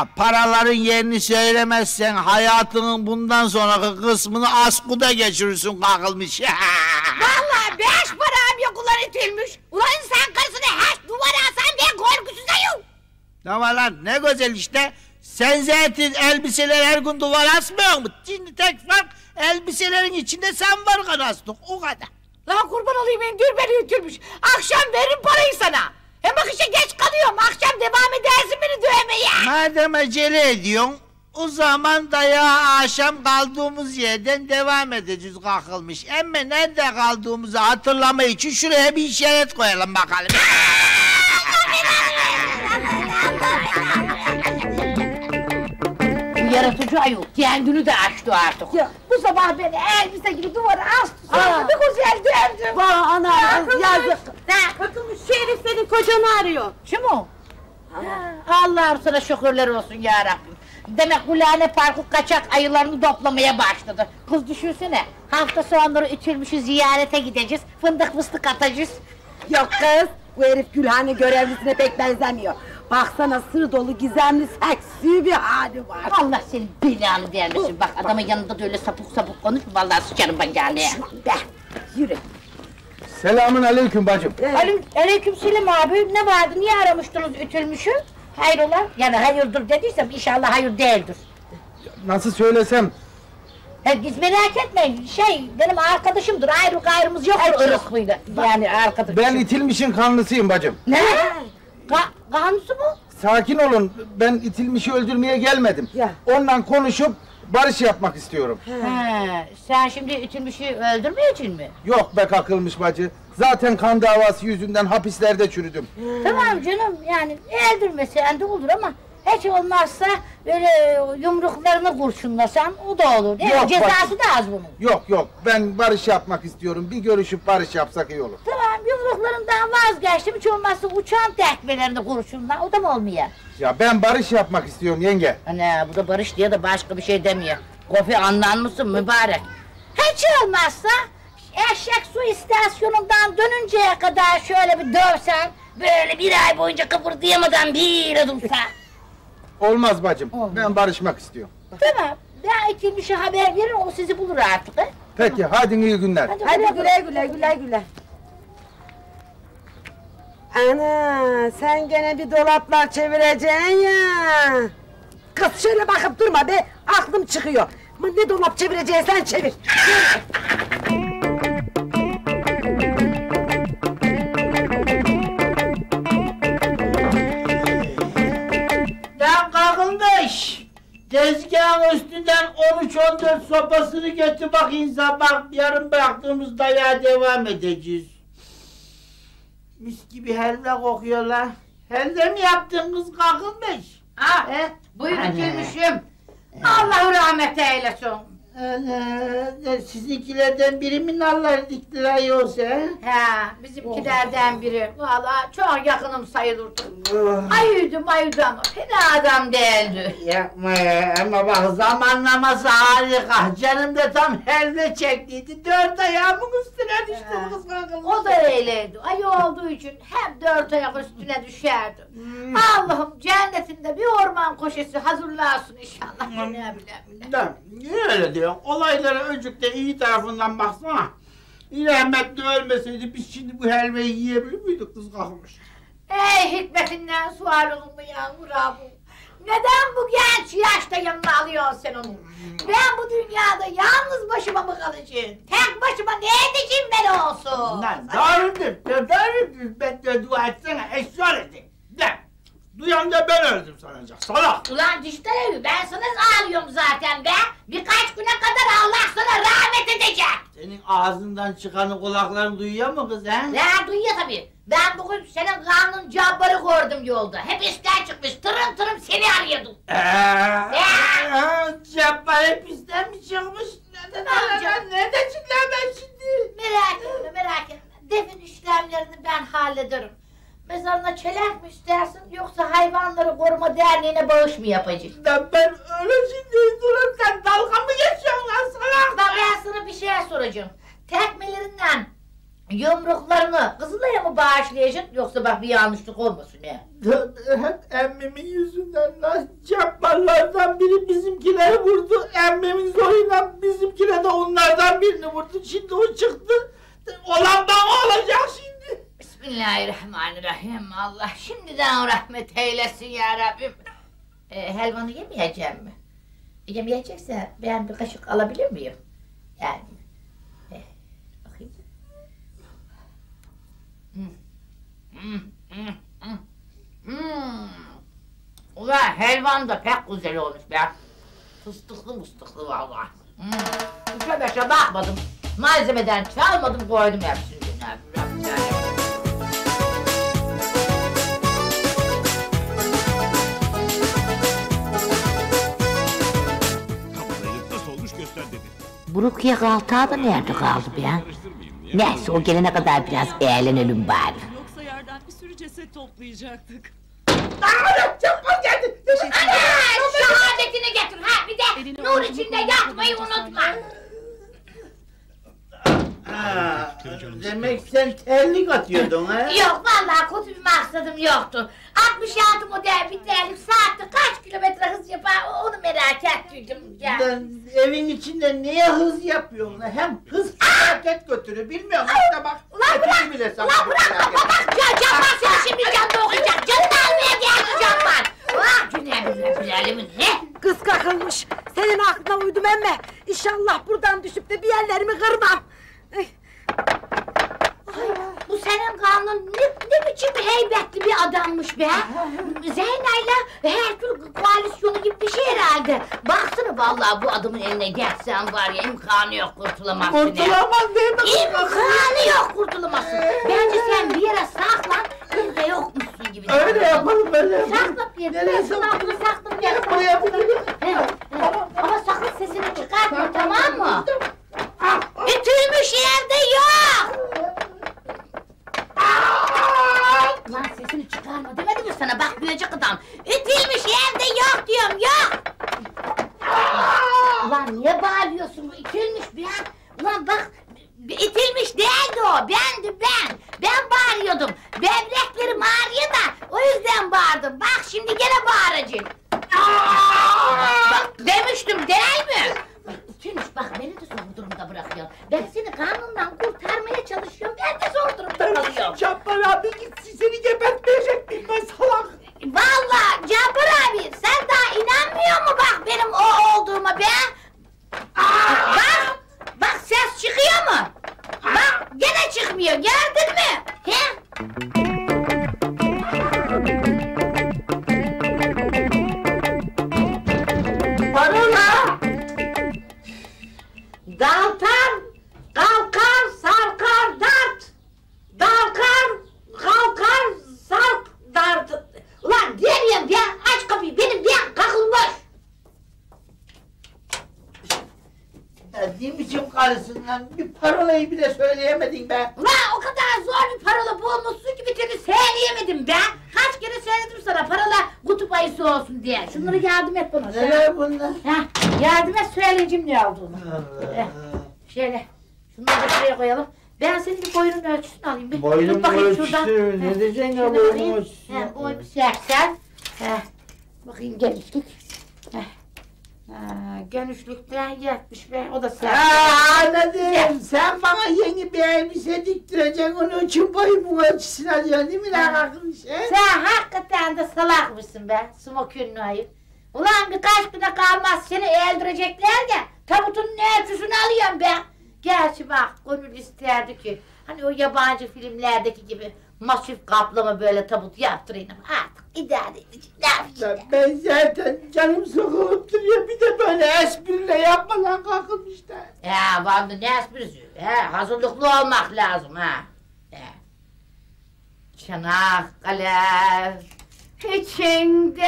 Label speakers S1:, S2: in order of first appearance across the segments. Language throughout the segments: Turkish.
S1: paraların yerini söylemezsen hayatının bundan sonraki kısmını askuda geçirirsin kakılmış.
S2: Vallahi 5 param yok ulan itilmiş. Ulan sen karısını hiç duvara asan ben korkusuzayım.
S1: Ne var lan ne güzel işte. Sen zaten elbiseler her gün duvara asmıyor mu? Şimdi tek fark elbiselerin içinde sen var kanastın o kadar.
S2: Lan kurban olayım dur beni itilmiş. Akşam veririm parayı sana. Hem bak işe geç kalıyorum. Akşam devam edersin beni dövmeye.
S1: Madem acele ediyorsun, o zaman dayağı akşam kaldığımız yerden devam edeceğiz kakılmış. Ama nerede kaldığımızı hatırlama için şuraya bir işaret koyalım bakalım.
S2: Bu yaratıcı ayol kendini de açtı artık.
S3: Ya bu sabah beni elbise gibi duvara astı. Sonra bir güzel dövdüm.
S2: Vah ana yazık.
S3: Bakın Şerif senin kocanı arıyor.
S2: Kim o? Allah'ım sana şükürler olsun ya Rabbim. Demek Gülhane Parkı kaçak ayılarını toplamaya başladı. Kız düşünsene, hafta sonları Ütülmüş'ü ziyarete gideceğiz, fındık fıstık atacağız.
S3: Yok kız, bu herif Gülhane görevlisine pek benzemiyor. Baksana sır dolu gizemli seksi bir hali var.
S2: Allah senin belanı vermesin. Bak adamın yanında da öyle sapık sapık konuş, vallahi sıçarım ben yani.
S3: Be, yürü.
S4: Selamün aleyküm bacım.
S2: Aleykümselam abi, ne vardı, niye aramıştınız Ütülmüş'ü? Hayrola? Yani hayırdır dediysem inşallah hayır değildir.
S4: Nasıl söylesem?
S2: Hiç merak etmeyin, benim arkadaşımdır, ayrı gayrımız yoktur ırıklıyla. Yani arkadaşım.
S4: Ben itilmişin kanlısıyım bacım.
S2: Ne? Kanısı mı?
S4: Sakin olun, ben itilmişi öldürmeye gelmedim.
S3: Ya.
S4: Onunla konuşup barış yapmak istiyorum.
S2: He, sen şimdi Ütülmüş'ü öldürmeyeceksin mi?
S4: Yok be kakılmış bacı. Zaten kan davası yüzünden hapislerde çürüdüm.
S2: Tamam canım, yani öldürmesen de olur ama hiç olmazsa böyle yumruklarını kurşunlasan o da olur.
S4: Yok,
S2: Cezası da az bunun.
S4: Yok, ben barış yapmak istiyorum. Bir görüşüp barış yapsak iyi olur.
S2: Tamam, yumruklarından vazgeçtim, hiç olmazsa uçan tekmelerini kurşunla, o da mı olmuyor?
S4: Ya ben barış yapmak istiyorum yenge.
S2: Ana, bu da barış diye de başka bir şey demiyor. Kofi anlar mısın mübarek? Hiç olmazsa eşek su istasyonundan dönünceye kadar şöyle bir dövsen, böyle bir ay boyunca kıpırdayamadan bir dursa.
S4: Olmaz bacım,
S2: Olmaz.
S4: ben barışmak istiyorum.
S2: Tamam, ben itilmişe haber veririm, o sizi bulur artık. He?
S4: Peki, hadi iyi günler.
S3: Hadi güle. Ana, sen gene bir dolaplar çevireceksin ya. Kız şöyle bakıp durma be, aklım çıkıyor. Ama ne dolap çevireceksen çevir.
S1: Lan kakılmış! Tezgahın üstünden 13-14 sopasını götür bakayım sabah, yarın bıraktığımız dayağa devam edeceğiz. Mis gibi helva kokuyor la. Helva mi yaptın kız kakılmış?
S2: Ah, buyurun Ütülmüş'üm. Allah rahmet eylesin.
S1: Sizinkilerden biri mi nalları diktiler yoksa?
S2: He, bizimkilerden biri. Vallahi çok yakınım sayılırdı. Ayıydı ama fena adam değildi.
S1: Yapma ya, ama bak zamanlaması harika. Canım da tam helva çektiydi. 4 ayağımın üstüne düştü kız kakılmış.
S2: O da öyleydi. Ayı olduğu için hep 4 ayak üstüne düşerdi. Allah'ım cennetinde bir orman koşusu hazırlasın inşallah. Ne bileyim.
S1: Niye öyle diyor? Olaylara öncükte iyi tarafından baksana. Rahmetli ölmeseydi biz şimdi bu helvayı yiyebilir miydik kız kakılmış?
S2: Ey hikmetinden sual olur mu yavrum Rabbim? Neden bu genç yaşta yanına alıyorsun sen onu? Ben bu dünyada yalnız başıma mı kalacağım? Tek başıma ne edeceğim ben olsun?
S1: Lan doğrudur. Ben de dua etsene, eşyal edeyim. De, duyan da ben öldüm sanacak, salak.
S2: Ulan dijital evi, ben sana ağlıyorum zaten be! Birkaç güne kadar Allah sana rahmet edecek!
S1: Senin ağzından çıkanı kulakların duyuyor mu kız ha?
S2: Ya duyuyor tabii! Ben bugün senin karnın cabbarı gördüm yolda. Hep işten çıkmış, tırım tırım seni arıyordum.
S1: Cabbar hep işten mi çıkmış? Nereden çıkıyor ben şimdi?
S2: Merak etme. Defin işlemlerini ben hallederim. Mezarına çelenk mi istersin, yoksa hayvanları koruma derneğine bağış mı yapacaksın?
S1: Ben öyle şimdi dururken dalga mı geçiyorsun lan salak?
S2: Bak ben sana bir şey soracağım. Tekmelerinden Yumruklarını Kızılay'a mı bağışlayacaksın yoksa bak bir yanlışlık olmasın he?
S1: Hep emmimin yüzünden lan. Cabbarlardan biri bizimkileri vurdu. Emmimin zoruyla bizimkiler de onlardan birini vurdu. Şimdi o çıktı. Olan bana olacak şimdi.
S2: Bismillahirrahmanirrahim. Allah şimdiden rahmet eylesin ya Rabbim. Helvanı yemeyeceğim mi? Yemeyecekse ben bir kaşık alabilir miyim? Yani. Bakayım. Ulan helvan da pek güzel olmuş be. Fıstıklı mıstıklı vallahi. Şöyle bakmadım. Malzemeden çalmadım koydum hepsini.
S5: Kabadayılık nasıl olmuş göster dedi.
S2: Bu Rukiye Kaltağı da nerede kaldı be? Neyse o gelene kadar biraz eğlenelim bari.
S6: Yoksa yerden bir sürü ceset toplayacaktık.
S1: Cabbar geldi.
S2: Şehadetini getir ha bir de nur içinde yatmayı unutma.
S1: Demek sen terlik atıyordun ha?
S2: Yok vallahi kötü bir maksadım yoktu. 66 model bir terlik saatte kaç kilometre hız yapar onu merak ettiydim ya.
S1: Ben evin içinde niye hız yapıyorsun lan? Hem hız felaket götürür bilmiyorum işte bak.
S2: Ulan bırak!
S1: bile sana
S2: Ulan bırak! Bak Cabbar seni şimdi canlı okuyacak. Canını almaya geldi Cabbar. Ah Cüneyt ne?
S3: Kız kakılmış. Senin aklına uydum emme. İnşallah buradan düşüp de bir yerlerimi kırmam. Ay.
S2: Bu senin kanun ne biçim heybetli bir adammış be. Zeyna'yla Herkül koalisyonu gibi bir şey herhalde. Baksana vallahi bu adamın eline geçsen var ya imkanı yok kurtulamazsın.
S1: Kurtulamaz değil mi?
S2: İmkanı yok kurtulamazsın. Bence sen bir yere saklan, evde yokmuşsun gibi.
S1: Öyle yapalım öyle yapalım.
S2: Saklan bir yere.
S1: Nereye
S2: Saklan saklan bir yere.
S1: Buraya buraya.
S2: Ama sakın sesini çıkartma tamam mı? Ütülmüş yerde yok. Lan sesini çıkarma demedim mi sana bak duyacak adam. Ütülmüş yerde yok diyorum yok. Ulan niye bağırıyorsun bu ütülmüş be? Ulan bak itilmiş değildi o bendim ben. Ben bağırıyordum. Böbreklerim ağrıyor da o yüzden bağırdım. Bak şimdi gene bağıracağım. Bak demiştim değil mi? Ütülmüş bak beni de zor durumda bırakıyorsun. Ben seni kanundan kurtarmaya çalışıyorum. Ben de zor durumda kalıyorum.
S1: Cabbar abi gitsin seni gebertmeyecek miyim ben salak?
S2: Vallahi Cabbar abi sen daha inanmıyor mu bak benim o olduğuma be? Bak ses çıkıyor mu? Bak gene çıkmıyor gördün mü? He? Parola! Daltar, kalkar, sarkar, dart! Dalkar, kalkar, sark, dart! Ulan diyemiyorum ya, aç kapıyı, benim bir kakılmış!
S1: Ya ne biçim karısın lan? Bir parolayı bile söyleyemedin be.
S2: Ulan o kadar zor bir parola bulmuşsun ki bir türlü söyleyemedim be! Kaç kere söyledim sana parola kutup ayısı olsun diye. Şunları yardım et bana.
S1: Neler bunlar?
S2: Heh, yardım et söyleyeceğim ne olduğunu. Şöyle, şunları da şuraya koyalım. Ben senin bir boyunun ölçüsünü alayım bir.
S1: Boynun
S2: Tut bakayım
S1: ölçüsü,
S2: şuradan.
S1: ne diyeceksin ya
S2: Şunu
S1: boynun
S2: alayım.
S1: ölçüsü?
S2: Boy 80. Bakayım genişlik. Genişlikten 75, o da 80.
S1: Anladım. Sen bana yeni bir elbise diktireceksin. Onun için boyumun ölçüsünü alıyorsun değil mi lan akıllı şey?
S2: Sen hakikaten de salakmışsın be, smokünlü ayıp. Ulan birkaç güne kalmaz seni öldürecekler de tabutunun ölçüsünü alıyorum be. Gerçi bak, gönül isterdi ki, hani o yabancı filmlerdeki gibi masif kaplama böyle tabut yaptırayım. Artık idare edeceğim, ne yapacağım?
S1: Ben zaten canım sıkılıp duruyor. Bir de böyle espriyle yapmadan kalkın işte.
S2: Ya vardı ne esprisi? Hazırlıklı olmak lazım ha. Çanakkale içinde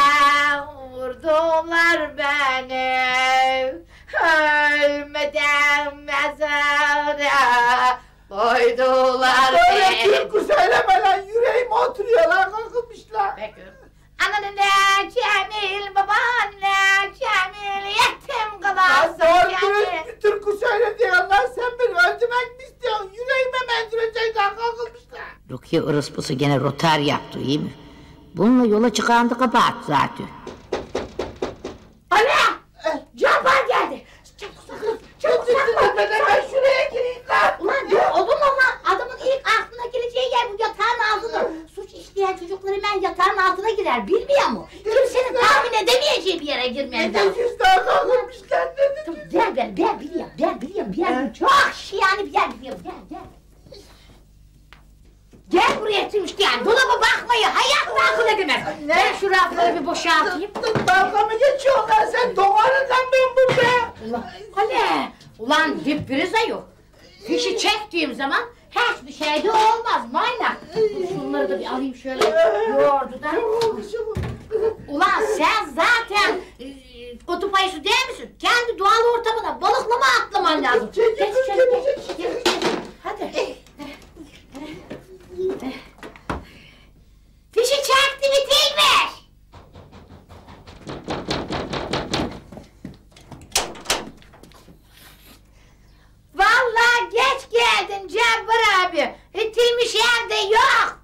S2: vurdular beni, ölmeden mezara koydular
S1: Böyle
S2: beni.
S1: türkü söyleme lan. Yüreğime oturuyor lan kalkmışlar.
S2: Peki. Anneanne Cemil, babaanne Cemil, yetim kalasın
S1: Doğru
S2: Cemil.
S1: dürüst bir türkü söyledi ya lan. Sen beni öldürmek mi istiyorsun? Yüreğime mendire
S2: Ki ırıspısı gene rotar yaptı, iyi mi? Bununla yola çıkandı kabahat zaten. Ana! Cabbar geldi! Çabuk sakın! Çabuk sakın!
S1: Ben hemen şuraya gireyim lan.
S2: Ulan dur olur mu lan? Adamın ilk aklına geleceği yer bu yatağın altında. Suç işleyen çocuklar hemen yatağın altına girer, bilmiyor mu? Kimsenin tahmin edemeyeceği bir yere girmez lazım.
S1: Yüzden kalkmışlar dedi.
S2: Tamam, ben biliyorum, çok şiyani bir yer biliyorum, gel. Gel buraya Tümüş, gel, dolaba bakmayı hayatta akıl edemez. Ben şu rafları bir boşaltayım.
S1: Dalga mı geçiyorsun lan sen? Doğarından ben burada.
S2: Ulan dip priza yok. Fişi çektiğim zaman hiçbir şey de olmaz, manyak. Şunları da bir alayım şöyle, yoğurdudan. Ulan sen zaten kutup ayısı değil misin? Kendi doğal ortamına balıklama atlaman lazım. Geç. Hadi. Fişi çekti mi Tilber? Vallahi geç geldin Cabbar abi. Tilmiş yerde yok.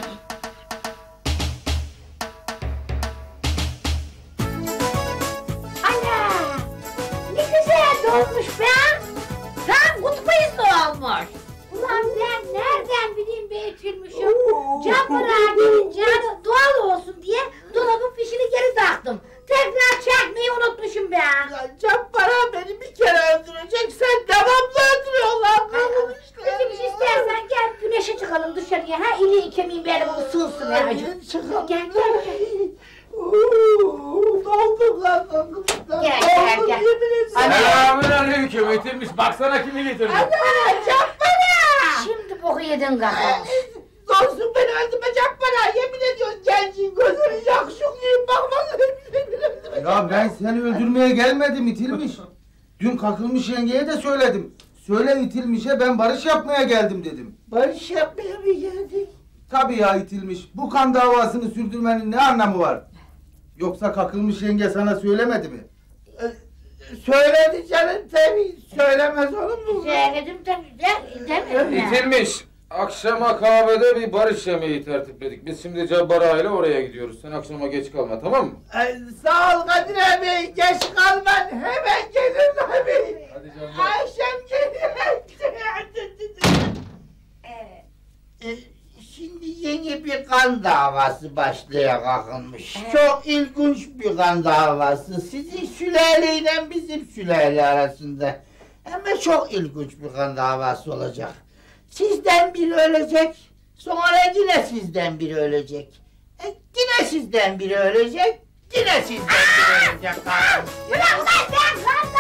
S2: Ana! Ne güzel dolmuş be! Tam kutup ayısı olmuş. Ulan ben nereden bileyim be Tilmiş'im? Cabbar abinin canı doğal olsun diye dolabın fişini geri taktım. Tekrar çekmeyi unutmuşum be.
S1: Cabbar'a beni bir kere öldürecek, sen devamlı öldürüyorsun lan.
S2: Tilmiş istersen gel güneşe çıkalım dışarıya. Ha iliği kemiğin benim ısınsın ya. Gel.
S1: Doldum lan.
S2: Gel.
S5: Selamünaleyküm, getirmiş. Baksana kimi getirmiş.
S1: Cabbar'a!
S2: Şimdi boku yedin kalkmış.
S1: Dostum beni öldürme Cabbar'a, yemin ediyorum gencin gözünü yakışıklıyım, bakma
S4: Ya ben seni öldürmeye gelmedim itilmiş. Dün kakılmış yengeye de söyledim. Söyle itilmişe ben barış yapmaya geldim dedim.
S1: Barış yapmaya mı geldin?
S4: Tabii ya itilmiş. Bu kan davasını sürdürmenin ne anlamı var? Yoksa kakılmış yenge sana söylemedi mi?
S1: Söyledi canım tabii, söylemez olur mu?
S2: Söyledim demedim ya.
S5: İtilmiş. Akşama kahvede bir barış yemeği tertipledik. Biz şimdi Cabbar aile oraya gidiyoruz. Sen akşama geç kalma, tamam mı?
S1: Sağ ol Kadir abi, geç kalman, hemen gelirim abi.
S5: Hadi canım.
S1: Akşam gelirim. Şimdi yeni bir kan davası başlaya kalkılmış. Çok ilginç bir kan davası. Sizin sülaleyle bizim sülale arasında. Ama çok ilginç bir kan davası olacak. Sizden biri ölecek, sonra yine sizden biri ölecek. Yine sizden biri ölecek, yine sizden biri ölecek.
S2: Bırak lan sen kan